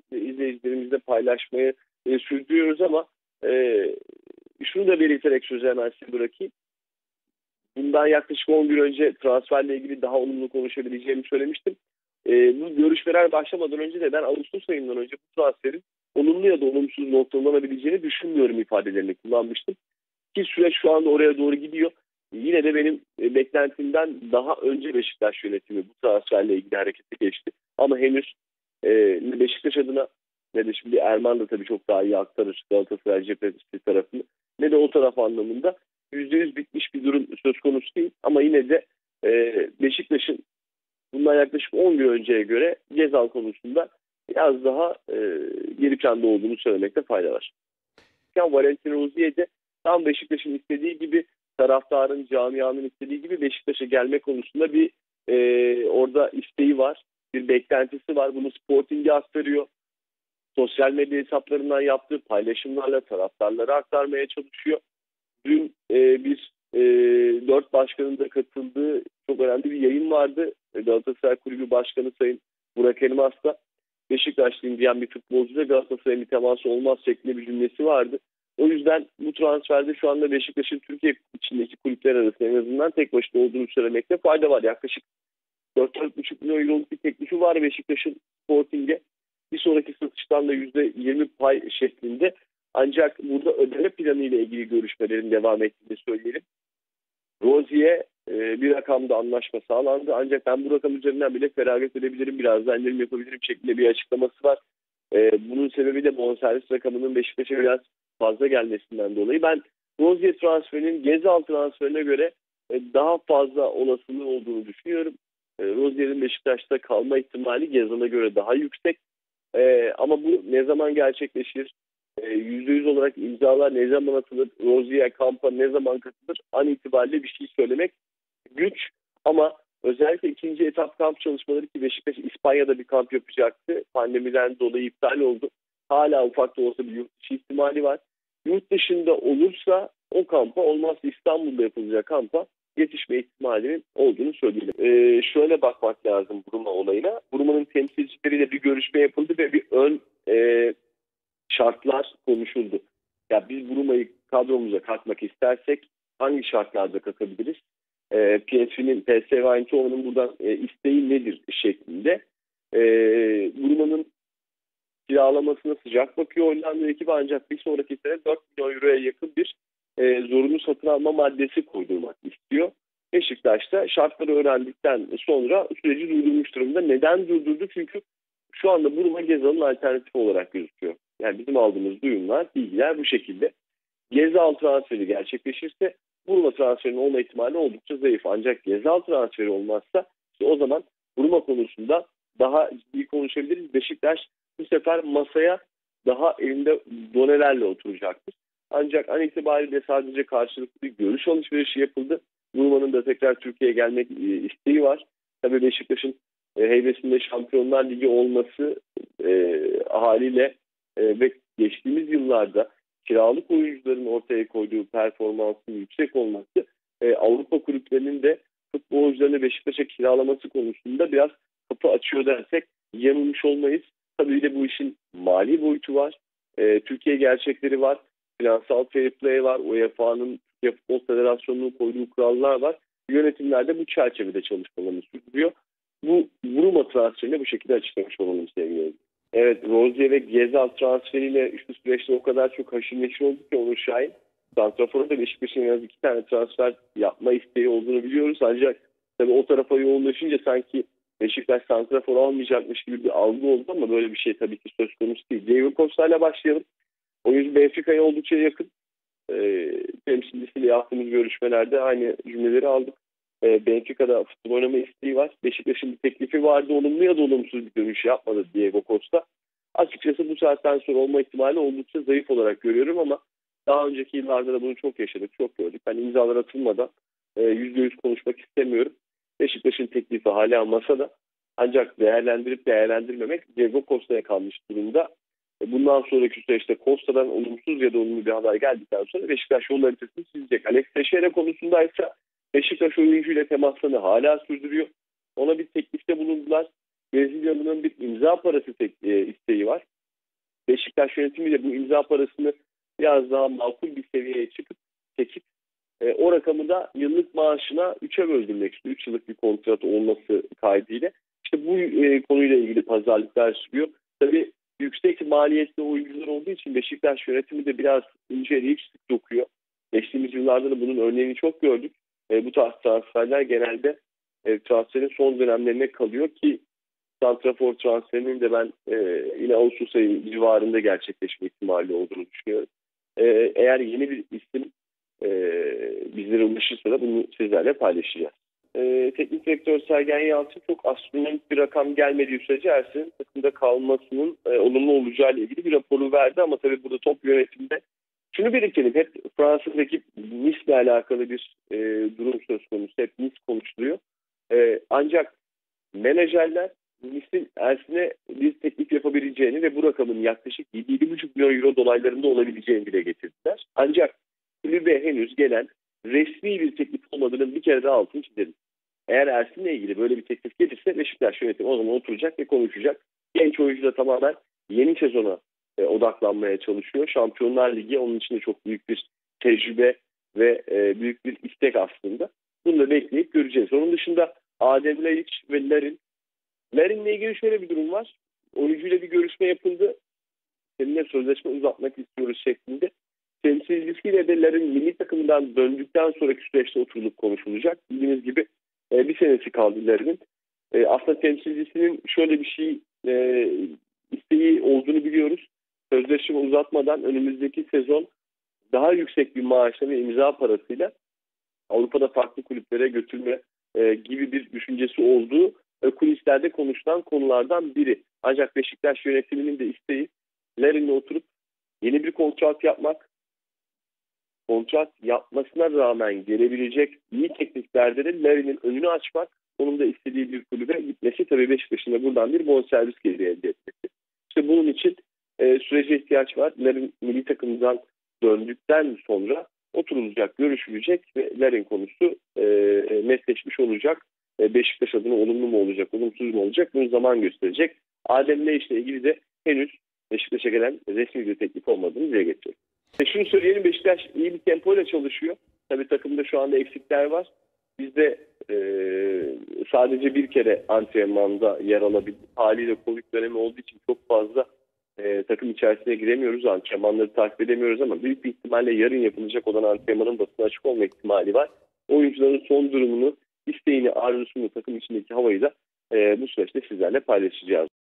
izleyicilerimizle paylaşmayı sürdürüyoruz ama şunu da belirterek sözü hemen size bırakayım. Bundan yaklaşık 10 gün önce transferle ilgili daha olumlu konuşabileceğimi söylemiştim. Bu görüşmeler başlamadan önce de ben Ağustos ayından önce bu transferin olumlu ya da olumsuz noktalanabileceğini düşünmüyorum ifadelerini kullanmıştım. Ki süreç şu anda oraya doğru gidiyor. Yine de benim beklentimden daha önce Beşiktaş yönetimi bu transferle ilgili harekete geçti. Ama henüz ne Beşiktaş adına ne de şimdi Erman da tabii çok daha iyi aktarır Galatasaray cephesi tarafını ne de o taraf anlamında %100 bitmiş bir durum söz konusu değil. Ama yine de Beşiktaş'ın bundan yaklaşık 10 gün önceye göre Gezal konusunda biraz daha geri planda olduğunu söylemekte fayda var. Yani Valentin Rozier de tam Beşiktaş'ın istediği gibi, taraftarın, camianın istediği gibi Beşiktaş'a gelme konusunda bir orada isteği var. Bir beklentisi var. Bunu Sporting'e aktarıyor. Sosyal medya hesaplarından yaptığı paylaşımlarla taraftarlara aktarmaya çalışıyor. Dün bir 4 başkanın da katıldığı çok önemli bir yayın vardı. Galatasaray Kulübü Başkanı Sayın Burak Elmas da Beşiktaşlıyım diyen bir futbolcuyla Galatasaray'ın bir teması olmaz şeklinde bir cümlesi vardı. O yüzden bu transferde şu anda Beşiktaş'ın Türkiye içindeki kulüpler arasında en azından tek başına olduğunu söylemekte fayda var. Yaklaşık 4,5 milyon euroluk bir teklifi var Beşiktaş'ın Sporting'e. Bir sonraki satıştan da %20 pay şeklinde. Ancak burada ödeme planı ile ilgili görüşmelerin devam ettiğini söyleyelim. Rozier bir rakamda anlaşma sağlandı. Ancak ben bu rakam üzerinden bile feragat edebilirim. Biraz da indirim yapabilirim şeklinde bir açıklaması var. Bunun sebebi de bonservis rakamının Beşiktaş'a biraz fazla gelmesinden dolayı. Ben Rozier transferinin Gezal transferine göre daha fazla olasılığı olduğunu düşünüyorum. Rozier'in Beşiktaş'ta kalma ihtimali Gezal'a göre daha yüksek. Ama bu ne zaman gerçekleşir? %100 olarak imzalar ne zaman atılır? Rozier kampa ne zaman katılır? An itibariyle bir şey söylemek güç. Ama özellikle ikinci etap kamp çalışmaları ki Beşiktaş İspanya'da bir kamp yapacaktı. Pandemiden dolayı iptal oldu. Hala ufak da olsa bir yurt dışı ihtimali var. Yurt dışında olursa o kampa, olmazsa İstanbul'da yapılacak kampa yetişme ihtimalinin olduğunu söyleyelim. Şöyle bakmak lazım Buruma olayına. Buruma'nın temsilcileriyle bir görüşme yapıldı ve bir ön şartlar konuşuldu. Ya biz Buruma'yı kadromuza katmak istersek hangi şartlarda katabiliriz? PSV Eindhoven'ın buradan isteği nedir şeklinde. Buruma'nın kiralamasına sıcak bakıyor Hollanda ekibi ancak bir sonraki sene 4 milyon euroya yakın bir zorunlu satın alma maddesi koydurmak istiyor. Beşiktaş da şartları öğrendikten sonra süreci durdurmuş durumda. Neden durdurdu? Çünkü şu anda Buruma Gezal'ın alternatifi olarak gözüküyor. Yani bizim aldığımız duyumlar, bilgiler bu şekilde. Gezal transferi gerçekleşirse Buruma transferinin olma ihtimali oldukça zayıf. Ancak Gezal transferi olmazsa işte o zaman Buruma konusunda daha ciddi konuşabiliriz. Beşiktaş bu sefer masaya daha elinde donelerle oturacaktır. Ancak an itibariyle sadece karşılıklı bir görüş alışverişi yapıldı. Buruma'nın da tekrar Türkiye'ye gelmek isteği var. Tabii Beşiktaş'ın heybesinde Şampiyonlar Ligi olması haliyle ve geçtiğimiz yıllarda kiralık oyuncuların ortaya koyduğu performansın yüksek olması Avrupa kulüplerinin de futbolcularını Beşiktaş'a kiralaması konusunda biraz kapı açıyor dersek yanılmış olmayız. Tabii de bu işin mali boyutu var. Türkiye gerçekleri var. Finansal fair play var. UEFA'nın, Türkiye Futbol Federasyonu'nun koyduğu kurallar var. Yönetimler de bu çerçevede çalışmalarını sürdürüyor. Bu Buruma transferini bu şekilde açıklamış olalım sevgili. Evet, Rozier ve Gezal transferiyle şu süreçte o kadar çok haşır neşir oldu ki Onur Şahin. Santrafor'a da Beşiktaş'ın en az 2 tane transfer yapma isteği olduğunu biliyoruz. Ancak tabii o tarafa yoğunlaşınca sanki Beşiktaş santrafor almayacakmış gibi bir algı oldu ama böyle bir şey tabii ki söz konusu değil. Diego Costa ile başlayalım. Oyuncu Benfica'ya oldukça yakın. Temsilcisiyle yaptığımız görüşmelerde aynı cümleleri aldık. Benfica'da futbol oynama isteği var. Beşiktaş'ın bir teklifi vardı. Olumlu ya da olumsuz bir dönüş yapmadı Diego Costa. Açıkçası bu saatten sonra olma ihtimali oldukça zayıf olarak görüyorum ama daha önceki yıllarda da bunu çok yaşadık, çok gördük. Hani imzalar atılmadan %100 konuşmak istemiyorum. Beşiktaş'ın teklifi hala masada. Ancak değerlendirip değerlendirmemek Diego Costa'ya kalmış durumda. Bundan sonraki süreçte Costa'dan olumsuz ya da olumlu bir haber geldikten sonra Beşiktaş yol haritasını çizecek. Alex Teixeira konusundaysa Beşiktaş oyuncuyla temaslarını hala sürdürüyor. Ona bir teklifte bulundular. Brezilyalı'nın bir imza parası isteği var. Beşiktaş yönetimi de bu imza parasını biraz daha makul bir seviyeye çekip o rakamı da yıllık maaşına 3'e böldürmek istiyor. 3 yıllık bir kontrat olması kaydıyla. İşte bu konuyla ilgili pazarlıklar sürüyor. Tabii yüksek maliyetli oyuncular olduğu için Beşiktaş yönetimi de biraz inceleyip sık dokuyor. Geçtiğimiz yıllarda da bunun örneğini çok gördük. Bu tarz transferler genelde transferin son dönemlerine kalıyor ki santrafor transferinin de ben yine Ağustos ayı civarında gerçekleşme ihtimali olduğunu düşünüyorum. Eğer yeni bir isim bizlere ulaşırsa da bunu sizlerle paylaşacağız. Teknik direktör Sergen Yalçın çok astronomik bir rakam gelmediği sürece Ersin'in takımda kalmasının olumlu olacağı ile ilgili bir raporu verdi ama tabii burada top yönetimde şunu belirtelim, hep Fransız ekip Nice'le alakalı bir durum söz konusu. Hep Nice konuşuluyor. Ancak menajerler Nice'in Ersin'e bir teklif yapabileceğini ve bu rakamın yaklaşık 7,5 milyon euro dolaylarında olabileceğini dile getirdiler. Ancak kulübe henüz gelen resmi bir teklif olmadığının bir kere daha altını çizelim. Eğer Ersin'le ilgili böyle bir teklif gelirse Beşiktaş yönetimi o zaman oturacak ve konuşacak. Genç oyuncu da tamamen yeni sezona odaklanmaya çalışıyor. Şampiyonlar Ligi onun için de çok büyük bir tecrübe ve büyük bir istek aslında. Bunu da bekleyip göreceğiz. Onun dışında Adem Laiç ve Larin'le ilgili şöyle bir durum var. Oyuncuyla bir görüşme yapıldı. Seninle sözleşme uzatmak istiyoruz şeklinde. Temsilcisiyle de Larin milli takımdan döndükten sonraki süreçte oturulup konuşulacak. Bildiğiniz gibi bir senesi kaldı Larin'in. Aslında temsilcisinin şöyle bir şey isteği olduğunu biliyoruz. Sözleşme uzatmadan önümüzdeki sezon daha yüksek bir maaşla ve imza parasıyla Avrupa'da farklı kulüplere götürme gibi bir düşüncesi olduğu kulislerde konuşulan konulardan biri. Ancak Beşiktaş yönetiminin de isteği Larin'le oturup yeni bir kontrat yapmak, kontrat yapmasına rağmen gelebilecek iyi tekliflerde de Larin'in önünü açmak, onun da istediği bir kulübe gitmesi, tabii Beşiktaş'ın da buradan bir bonservis geliri elde etmesi. İşte bunun için sürece ihtiyaç var. Larin milli takımdan döndükten sonra oturulacak, görüşülecek ve Larin konusu netleşmiş olacak. Beşiktaş adına olumlu mu olacak, olumsuz mu olacak bunu zaman gösterecek. Adem Laiç'le ilgili de henüz Beşiktaş'a gelen resmi bir teklif olmadığını dile getirecek. Şunu söyleyelim, Beşiktaş iyi bir tempoyla çalışıyor. Tabii takımda şu anda eksikler var. Biz de sadece bir kere antrenmanda yer alabildik. Haliyle Covid dönemi olduğu için çok fazla takım içerisine giremiyoruz. Antrenmanları takip edemiyoruz ama büyük bir ihtimalle yarın yapılacak olan antrenmanın basına açık olma ihtimali var. Oyuncuların son durumunu, isteğini, arzusunu, takım içindeki havayı da bu süreçte sizlerle paylaşacağız.